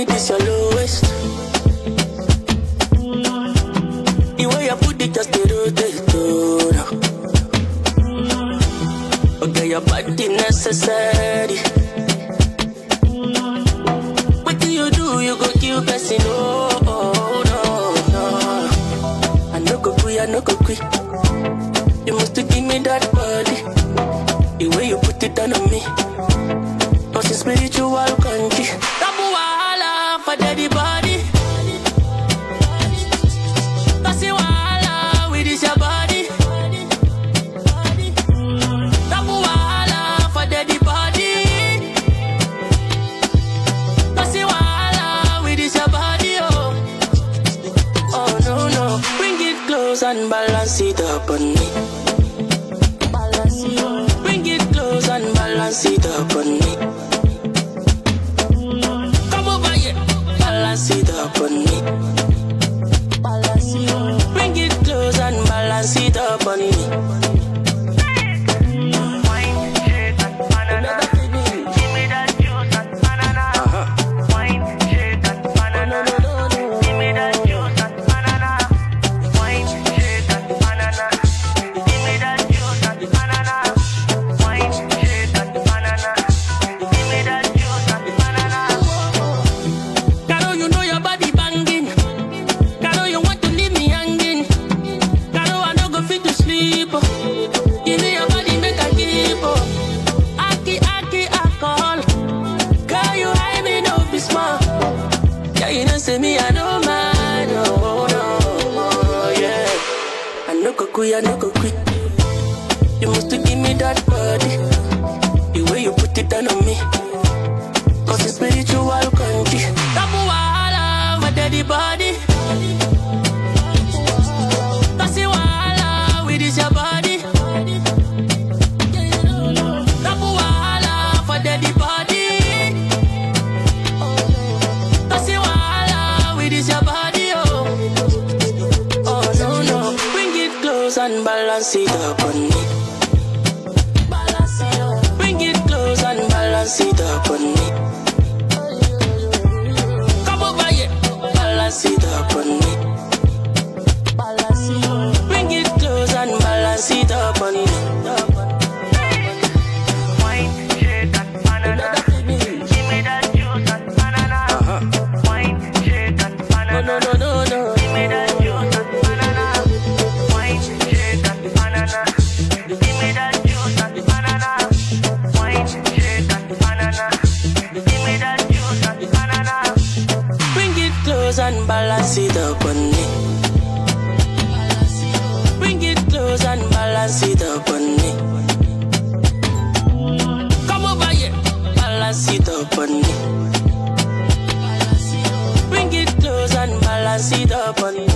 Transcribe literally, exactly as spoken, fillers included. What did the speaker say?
body, this your lowest. The way you put it, just the rotate, oh, no. Okay, your body necessary. What do you do? You go kill person, oh, oh, no, no. I no go quit, I no go quit. You must give me that body. The way you put it on me. Cause it's spiritual country. Tabu wahala for daddy body. Cause you wahala with this your body. Tabu wahala for daddy body. Cause you wahala with this your body, oh. Oh no, no. Bring it close and balance it up on me. Balance it up. Bring it close and balance it up on me. Balance it up on me. Balance it up. Bring it close and balance it up on me. Wine, shake and banana. Give me that juice and banana. Uh-huh. Wine, shake and banana. No, no, no, no. Give me that juice and banana. Wine, shake and banana. Give me that juice and banana. Wine, shake and banana. Give me that juice and banana. Caro, you know your body banging. Caro, you want to leave me hanging. Caro, I no go fit to sleep. Give me your body, make I keep. Aki, aki, alcohol. Girl, you hide me, no be small. Yeah, you know, say me, I know man. Oh, no, yeah. I no go quit, I no go quit. You must give me that body. The way you put it on me. Cause it's spiritual country. Tabu wahala for daddy body. Cause you wahala with this your body. Tabu wahala for daddy body. Cause you wahala with this your body, oh. Oh no, no. Bring it close and balance it up on me. Balance it up. Bring it close and balance it up on me. Balance it up on me. Balance it up. Bring it close and balance it up on me. Wine, shake and banana. Give me that juice and banana. Uh-huh. Wine, shake and banana. No, no, no, no. Give me that juice and banana. Wine, shake and banana. Give me that juice and banana. Wine, shake and banana. Give me that juice and banana. Bring it close and balance it up on me. Bring it close and balance it up on me. Come over here, balance it up on me. Bring it close and balance it up on me.